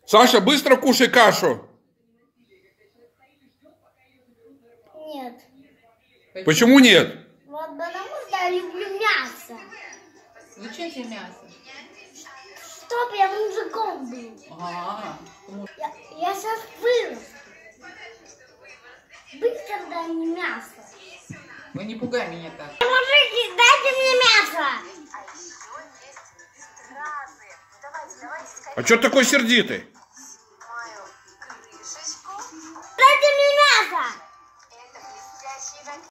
Саша, быстро кушай кашу. Нет. Почему нет? Вот потому что я люблю мясо. Зачем тебе мясо? Чтоб я мужиком был. Я сейчас вырос. Быстро дай мне мясо. Вы не пугай меня так. Мужики, дайте мне мясо. А что такой сердитый?